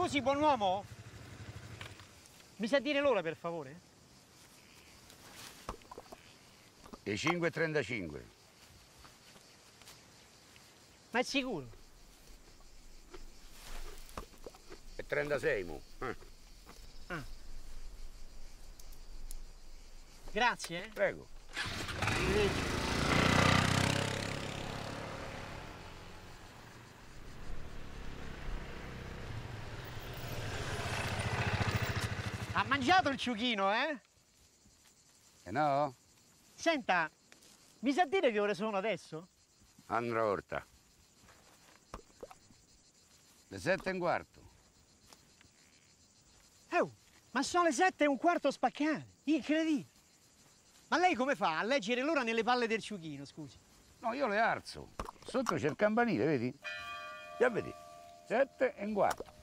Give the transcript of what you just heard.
Scusi, buon uomo? Mi sa dire l'ora, per favore? Le 5:35. Ma è sicuro? E 36, mo. Ah. Grazie, Prego. Arrivederci. Ha mangiato il ciuchino, eh? E no? Senta, mi sa dire che ore sono adesso? Andrà orta. Le 7:15. Oh, ma sono le 7:15 spaccate. Incredibile. Ma lei come fa a leggere l'ora nelle palle del ciuchino, scusi? No, io le alzo. Sotto c'è il campanile, vedi? Già vedi? 7:15.